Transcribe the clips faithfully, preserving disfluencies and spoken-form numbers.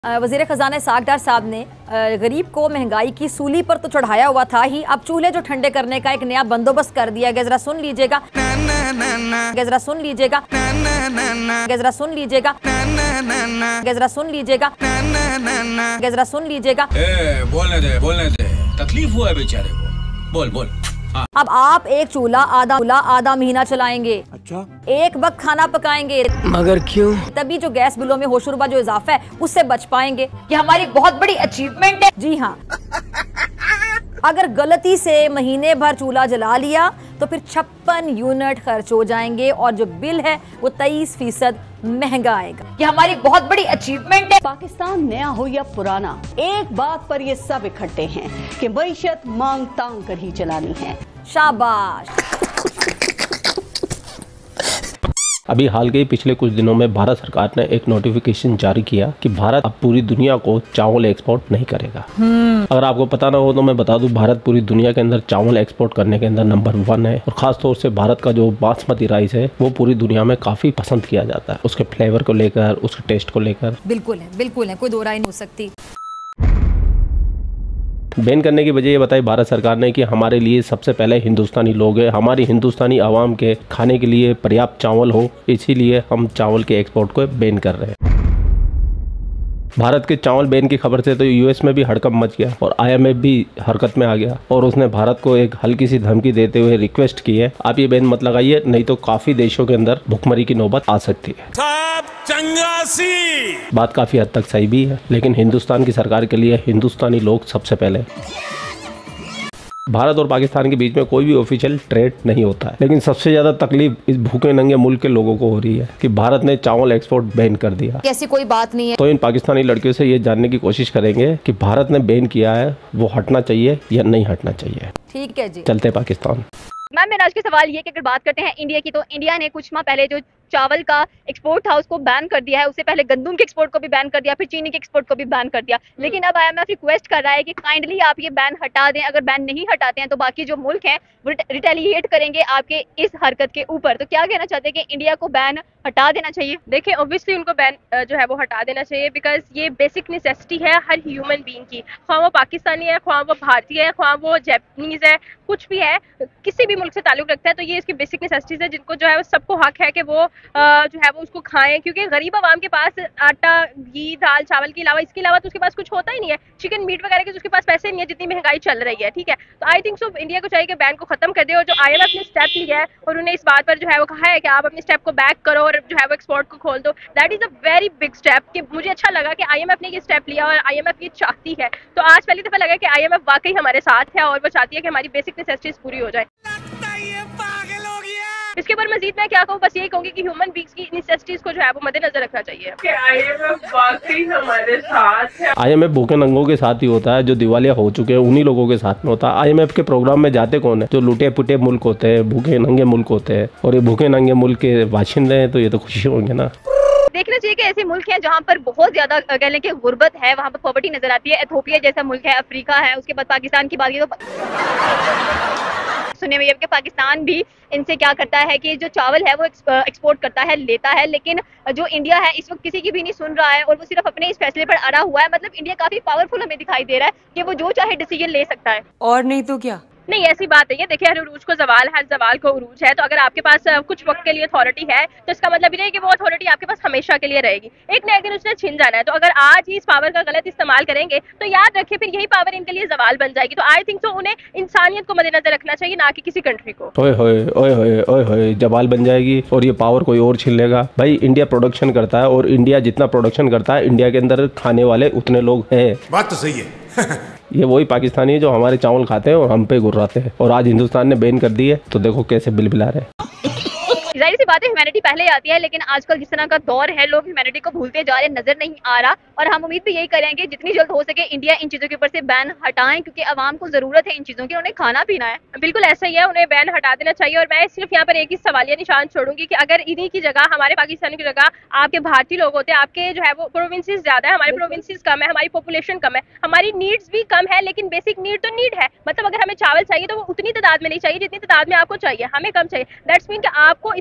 वज़ीर ख़ज़ाना सागदार साहब ने गरीब को महंगाई की सूली पर तो चढ़ाया हुआ था ही, अब चूल्हे जो ठंडे करने का एक नया बंदोबस्त कर दिया गया। जरा सुन लीजिएगा जरा सुन लीजिएगा जरा सुन लीजिएगा जरा सुन लीजिएगा जरा सुन लीजिएगा बोलने दे बोलने दे तकलीफ हुआ है बेचारे को, बोल बोल। हाँ। अब आप एक चूल्हा आधा चूल्हा आधा महीना चलाएंगे। अच्छा। एक वक्त खाना पकाएंगे, मगर क्यों? तभी जो गैस बिलों में होशरुबा जो इजाफा है उससे बच पाएंगे। ये हमारी बहुत बड़ी अचीवमेंट है। जी हाँ, अगर गलती से महीने भर चूल्हा जला लिया तो फिर छप्पन यूनिट खर्च हो जाएंगे और जो बिल है वो तेईस फीसद महंगा आएगा। ये हमारी बहुत बड़ी अचीवमेंट है। पाकिस्तान नया हो या पुराना, एक बात पर ये सब इकट्ठे हैं कि मईशत मांग तांग कर ही चलानी है। शाबाश। अभी हाल के पिछले कुछ दिनों में भारत सरकार ने एक नोटिफिकेशन जारी किया कि भारत अब पूरी दुनिया को चावल एक्सपोर्ट नहीं करेगा। अगर आपको पता ना हो तो मैं बता दूं, भारत पूरी दुनिया के अंदर चावल एक्सपोर्ट करने के अंदर नंबर वन है और खास तौर से भारत का जो बासमती राइस है वो पूरी दुनिया में काफी पसंद किया जाता है, उसके फ्लेवर को लेकर, उसके टेस्ट को लेकर। बिल्कुल है, बिल्कुल है, कोई दो राय नहीं हो सकती। बैन करने की वजह ये बताई भारत सरकार ने कि हमारे लिए सबसे पहले हिंदुस्तानी लोग हैं, हमारी हिंदुस्तानी आवाम के खाने के लिए पर्याप्त चावल हो, इसीलिए हम चावल के एक्सपोर्ट को बैन कर रहे हैं। भारत के चावल बैन की खबर से तो यूएस में भी हड़कंप मच गया और आईएमएफ भी हरकत में आ गया और उसने भारत को एक हल्की सी धमकी देते हुए रिक्वेस्ट की है, आप ये बैन मत लगाइए, नहीं तो काफी देशों के अंदर भुखमरी की नौबत आ सकती है। चंगासी बात काफी हद तक सही भी है, लेकिन हिंदुस्तान की सरकार के लिए हिंदुस्तानी लोग सबसे पहले। भारत और पाकिस्तान के बीच में कोई भी ऑफिशियल ट्रेड नहीं होता है, लेकिन सबसे ज्यादा तकलीफ इस भूखे नंगे मुल्क के लोगों को हो रही है कि भारत ने चावल एक्सपोर्ट बैन कर दिया। ऐसी कोई बात नहीं है। तो इन पाकिस्तानी लड़कियों से ये जानने की कोशिश करेंगे कि भारत ने बैन किया है वो हटना चाहिए या नहीं हटना चाहिए। ठीक है जी, चलते पाकिस्तान। मैम मेरा आज का सवाल ये कि अगर बात करते हैं इंडिया की, तो इंडिया ने कुछ माह पहले जो चावल का एक्सपोर्ट था उसको बैन कर दिया है। उससे पहले गंदम के एक्सपोर्ट को भी बैन कर दिया, फिर चीनी के एक्सपोर्ट को भी बैन कर दिया। लेकिन अब आईएमएफ रिक्वेस्ट कर रहा है कि काइंडली आप ये बैन हटा दें। अगर बैन नहीं हटाते हैं तो बाकी जो मुल्क हैं वो रिटेलिएट करेंगे आपके इस हरकत के ऊपर। तो क्या कहना चाहते हैं कि इंडिया को बैन हटा देना चाहिए? देखिए, ऑब्वियसली उनको बैन जो है वो हटा देना चाहिए, बिकॉज ये बेसिक नेसेसिटी है हर ह्यूमन बीइंग की, ख्वाह वो पाकिस्तानी है, ख्वाह वो भारतीय है, ख्वाह वो जापानीज है, कुछ भी है, किसी भी मुल्क से ताल्लुक रखता है, तो ये इसकी बेसिक नेसेसिटीज है जिनको जो है वो सबको हक है कि वो जो है वो उसको खाएं। क्योंकि गरीब आवाम के पास आटा, घी, दाल, चावल के अलावा इसके अलावा तो उसके पास कुछ होता ही नहीं है, चिकन मीट वगैरह के उसके पास पैसे नहीं है जितनी महंगाई चल रही है। ठीक है, तो आई थिंक सो इंडिया को चाहिए कि बैन को खत्म कर दे। और जो आईएमएफ ने स्टेप लिया है और उन्हें इस बात पर जो है वो कहा है कि आप अपने स्टेप को बैक करो और जो है वो एक्सपोर्ट को खोल दो, that is a very big step. कि मुझे अच्छा लगा कि आईएमएफ ने ये स्टेप लिया और आईएमएफ ये चाहती है। तो आज पहली दफा लगा कि आईएमएफ वाकई हमारे साथ है और वो चाहती है कि हमारी बेसिक नेसेसिटीज पूरी हो जाए। इसके ऊपर मजीद मैं क्या कहूँ, बस यही कहूँगी कि ह्यूमन बीइंग्स की नेसेसिटीज को जो है वो मद्देनजर रखना चाहिए। आईएमएफ वाकई हमारे साथ है। आईएमएफ भूखे नंगों के साथ ही होता है, जो दिवालिया हो चुके हैं उन्हीं लोगों के साथ में होता है। आईएमएफ के प्रोग्राम में जाते कौन है? जो लुटे पुटे मुल्क होते हैं, भूखे नंगे मुल्क होते हैं, और ये भूखे नंगे मुल्क के बाशिंदे हैं, तो ये तो खुशी होंगे ना। देखना चाहिए कि ऐसे मुल्क हैं जहाँ पर बहुत ज्यादा कह लें कि गुर्बत है, वहाँ पर पॉवर्टी नजर आती है। इथोपिया जैसा मुल्क है, अफ्रीका है, उसके बाद पाकिस्तान की बात की तो सुने हुए कि पाकिस्तान भी इनसे क्या करता है कि जो चावल है वो एक्सपोर्ट करता है, लेता है। लेकिन जो इंडिया है इस वक्त किसी की भी नहीं सुन रहा है और वो सिर्फ अपने इस फैसले पर अड़ा हुआ है। मतलब इंडिया काफी पावरफुल हमें दिखाई दे रहा है कि वो जो चाहे डिसीजन ले सकता है। और नहीं तो क्या? नहीं, ऐसी बात है ये। देखिए, हर उरूज को जवाल, हर जवाल को उरूज है। तो अगर आपके पास कुछ वक्त के लिए अथॉरिटी है तो इसका मतलब ये नहीं कि वो अथॉरिटी आपके पास हमेशा के लिए रहेगी। एक ना एक दिन उसने छिन जाना है। तो अगर आज ही इस पावर का गलत इस्तेमाल करेंगे तो याद रखिए फिर यही पावर इनके लिए जवाल बन जाएगी। तो आई थिंक सो उन्हें इंसानियत को मद्देनजर रखना चाहिए, ना कि किसी कंट्री को। ओए होए ओए होए ओए होए जवाल बन जाएगी और ये पावर कोई और छीन लेगा। भाई, इंडिया प्रोडक्शन करता है और इंडिया जितना प्रोडक्शन करता है इंडिया के अंदर खाने वाले उतने लोग हैं। बात तो सही है। ये वही पाकिस्तानी है जो हमारे चावल खाते हैं और हम पे गुर्राते हैं, और आज हिंदुस्तान ने बैन कर दी है तो देखो कैसे बिल बिला रहे हैं। जाहिर सी बात है ह्यूमैनिटी पहले आती है, लेकिन आजकल जिस तरह का दौर है लोग ह्यूमैनिटी को भूलते जा रहे, नजर नहीं आ रहा। और हम उम्मीद भी यही करेंगे जितनी जल्द हो सके इंडिया इन चीजों के ऊपर से बैन हटाएं, क्योंकि आवाम को जरूरत है इन चीजों की, उन्हें खाना पीना है। बिल्कुल ऐसा ही है, उन्हें बैन हटा देना चाहिए। और मैं सिर्फ यहाँ पर एक ही सवालिया निशान छोड़ूंगी कि अगर इन्हीं की जगह, हमारे पाकिस्तानी की जगह आपके भारतीय लोग होते, आपके जो है वो प्रोविंसेस ज्यादा है, हमारी प्रोविंसेस कम है, हमारी पॉपुलेशन कम है, हमारी नीड्स भी कम है, लेकिन बेसिक नीड तो नीड है। मतलब अगर हमें चावल चाहिए तो वो उतनी तादाद में नहीं चाहिए जितनी तादाद में आपको चाहिए, हमें कम चाहिए। दैट्स मीन कि आपको इसमें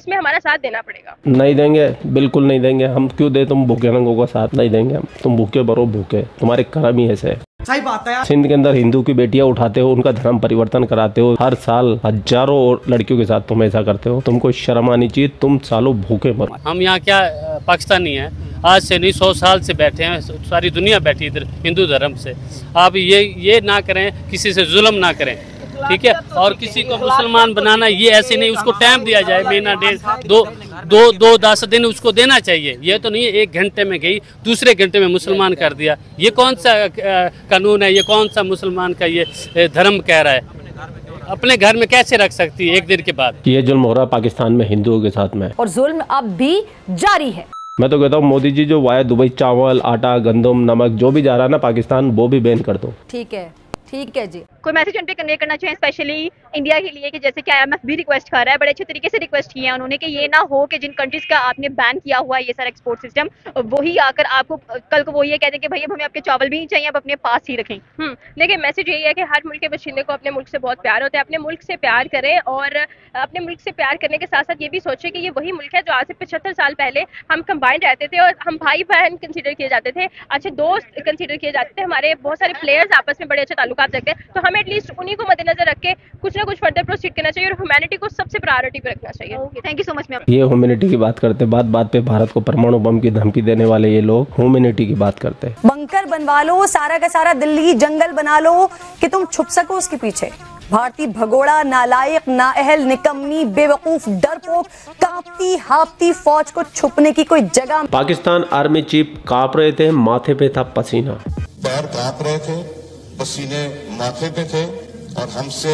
उसमें हमारा साथ देना पड़ेगा। नहीं देंगे, बिल्कुल नहीं देंगे। हम क्यों दे तुम भूखे रंगों का साथ? नहीं देंगे हम। तुम भूखे भरो भूखे, तुम्हारे कर्म ही ऐसे है। सही बात है। सिंध के अंदर हिंदू की बेटियां उठाते हो, उनका धर्म परिवर्तन कराते हो, हर साल हजारों लड़कियों के साथ तुम ऐसा करते हो। तुमको शर्म आनी चाहिए, तुम सालों भूखे मरो। हम यहाँ क्या पाकिस्तानी हैं, आज से नहीं सौ साल से बैठे हैं, सारी दुनिया बैठी इधर हिंदू धर्म से। आप ये ये ना करें, किसी से जुल्म ना करें, ठीक है। और किसी को मुसलमान बनाना ये ऐसे नहीं, उसको टाइम दिया जाए, महीना डेढ़ दो दो दो दस दिन उसको देना चाहिए। ये तो नहीं एक घंटे में गई दूसरे घंटे में मुसलमान कर दिया। ये कौन सा कानून है? ये कौन सा मुसलमान का ये धर्म कह रहा है? अपने घर में कैसे रख सकती है एक दिन के बाद? ये जुल्म हो रहा है पाकिस्तान में हिंदुओं के साथ में, और जुल्म अब भी जारी है। मैं तो कहता हूँ मोदी जी जो वाया दुबई चावल, आटा, गंदम, नमक जो भी जा रहा है ना पाकिस्तान, वो भी बैन कर दो। ठीक है, ठीक है जी। कोई मैसेज उन पे कन्वे करना चाहिए स्पेशली इंडिया के लिए कि जैसे कि आईएमएफ भी रिक्वेस्ट कर रहा है, बड़े अच्छे तरीके से रिक्वेस्ट किया है उन्होंने कि ये ना हो कि जिन कंट्रीज का आपने बैन किया हुआ है ये सारा एक्सपोर्ट सिस्टम, वही आकर आपको कल को वो ये कहते हैं कि भाई अब हमें आपके चावल भी नहीं चाहिए, अब अपने पास ही रखें। हम्म देखिए मैसेज यही है कि हर मुल्क के बशिंदे को अपने मुल्क से बहुत प्यार होता है, अपने मुल्क से प्यार करें और अपने मुल्क से प्यार करने के साथ साथ ये भी सोचें कि ये वही मुल्क है जो आज से पचहत्तर साल पहले हम कंबाइंड रहते थे और हम भाई बहन कंसीडर किए जाते थे, अच्छे दोस्त कंसीडर किए जाते थे, हमारे बहुत सारे प्लेयर्स आपस में बड़े अच्छे ताल्लुकात रखते हैं। तो हमें एटलीस्ट उन्हीं को मद्देनजर रख के कुछ ना कुछ फर्दर प्रोसीड करना चाहिए और ह्यूमैनिटी को सबसे प्रायोरिटी पे रखना चाहिए। Okay, thank you so much ma'am. ये ह्यूमैनिटी की बात करते, बात बात पे भारत को परमाणु बम की धमकी देने वाले ये लोग ह्यूमैनिटी की बात करते हैं। बंकर बनवा लो, सारा का सारा दिल्ली जंगल बना लो कि तुम छुप सको उसके पीछे। भारतीय भगोड़ा, नालायक, नाअहल, निकम्मी, बेवकूफ, डरपोक, कांपती हांपती फौज को छुपने की कोई जगह। पाकिस्तान आर्मी चीफ कांप रहे थे, माथे पे था पसीना। पैर कांप रहे थे, पसीने माथे पे थे और हमसे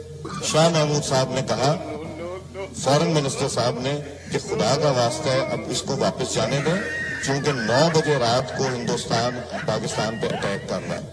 शाह महमूद साहब ने कहा, फॉरेन मिनिस्टर साहब ने, कि खुदा का वास्ता है अब इसको वापस जाने दें क्योंकि नौ बजे रात को हिंदुस्तान पाकिस्तान पे अटैक कर रहा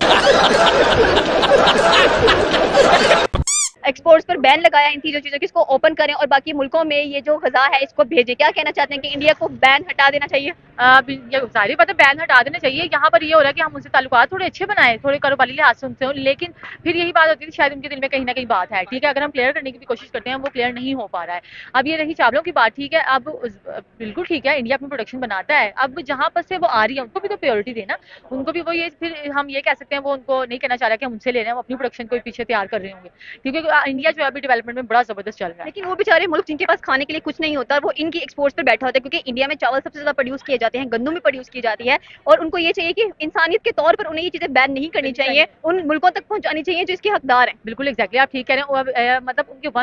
है। एक्सपोर्ट्स पर बैन लगाया इन तीनों चीजों की, इसको ओपन करें और बाकी मुल्कों में ये जो गजा है इसको भेजें। क्या कहना चाहते हैं कि इंडिया को बैन हटा देना चाहिए? ये सारी बातें बैन हटा देना चाहिए। यहाँ पर ये हो रहा है कि हम उनसे ताल्लुकात थोड़े अच्छे बनाए, थोड़े कारोबारी लिहाज से उनसे हो, लेकिन फिर यही बात होती है शायद उनके दिल में कहीं ना कहीं बात है, ठीक है। अगर हम क्लियर करने की भी कोशिश करते हैं वो क्लियर नहीं हो पा रहा है। अब ये रही चावलों की बात, ठीक है, अब बिल्कुल ठीक है, इंडिया अपनी प्रोडक्शन बनाता है, अब जहाँ पर से वो आ रही है उनको भी तो प्रायोरिटी देना, उनको भी वो ये फिर हम ये कह सकते हैं वो उनको नहीं कहना चाह रहा कि हम उनसे ले रहे हैं, वो अपनी प्रोडक्शन को पीछे तैयार कर रहे होंगे, क्योंकि इंडिया जो है अभी डेवलपमेंट में बड़ा जबरदस्त चल रहा है। लेकिन वो बेचारे मुल्क जिनके पास खाने के लिए कुछ नहीं होता वो इनकी एक्सपोर्ट्स पर बैठा होता है, क्योंकि इंडिया में चावल सबसे ज्यादा प्रोड्यूस किए जाते हैं, गंदम भी प्रोड्यूस की जाती है और उनको ये चाहिए कि इंसानियत के तौर पर उन्हें ये चीजें बैन नहीं करनी चाहिए, उन मुल्कों तक पहुंचानी चाहिए जो इसके हकदार हैं। बिल्कुल एग्जैक्टली आप ठीक कह रहे हैं। मतलब उनके एक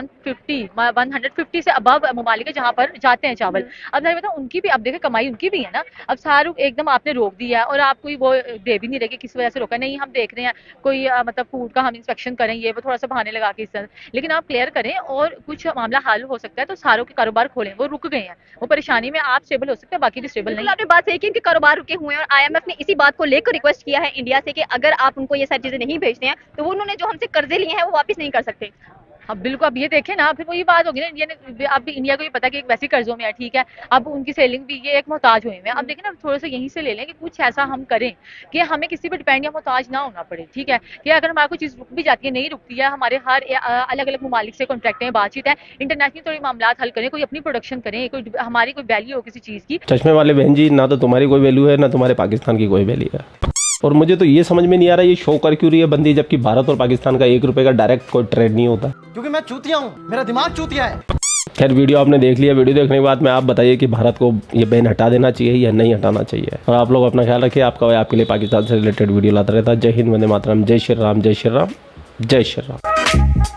सौ पचास से अबव ममालिक जहाँ पर जाते हैं चावल, अब मैं बताऊं उनकी भी, अब देखें कमाई उनकी भी है ना। अब सारू एकदम आपने रोक दिया और आप कोई वो दे भी नहीं रहे कि किस वजह से रोका, नहीं हम देख रहे हैं कोई मतलब फूड का हम इंस्पेक्शन करें, ये वो थोड़ा सा बहाने लगा के इस तरह, लेकिन आप क्लियर करें और कुछ मामला हल हो सकता है तो सारों के कारोबार खोलें। वो रुक गए हैं, वो परेशानी में आप स्टेबल हो सकते हैं, बाकी भी स्टेबल नहीं। आपने बात सही की, इनके कारोबार रुके हुए हैं और आईएमएफ ने इसी बात को लेकर रिक्वेस्ट किया है इंडिया से कि अगर आप उनको ये सारी चीजें नहीं भेजते हैं तो वो उन्होंने जो हमसे कर्जे लिए हैं वो वापस नहीं कर सकते। अब बिल्कुल अब ये देखें ना, फिर वही बात होगी ना, इंडिया ने अब इंडिया को ये पता कि एक वैसी कर्जों में है, ठीक है, अब उनकी सेलिंग भी ये एक मोहताज हुए हैं। अब देखें ना थोड़ा सा यहीं से ले लें कि कुछ ऐसा हम करें कि हमें किसी पर डिपेंड या मोहताज ना होना पड़े, ठीक है, कि अगर हमारी कोई चीज़ रुक भी जाती है, नहीं रुकती है, हमारे हर अलग अलग ममालिक से कॉन्ट्रैक्ट है, बातचीत है, इंटरनेशनल थोड़ी मामला हल करें, कोई अपनी प्रोडक्शन करें, कोई हमारी कोई वैल्यू हो किसी चीज़ की। चश्मे वाले बहन जी, ना तो तुम्हारी कोई वैल्यू है ना तुम्हारे पाकिस्तान की कोई वैल्यू है। और मुझे तो ये समझ में नहीं आ रहा ये शो कर क्यों रही है बंदी, जबकि भारत और पाकिस्तान का एक रुपए का डायरेक्ट कोई ट्रेड नहीं होता। क्योंकि मैं चूतिया हूँ, मेरा दिमाग चूतिया है। खैर वीडियो आपने देख लिया, वीडियो देखने के बाद में आप बताइए कि भारत को ये बैन हटा देना चाहिए या नहीं हटाना चाहिए। और आप लोग अपना ख्याल रखिए, आपका आपके लिए पाकिस्तान से रिलेटेड वीडियो लाता रहता है। जय हिंद, वंदे मातरम, जय श्री राम, जय श्री राम, जय श्री राम।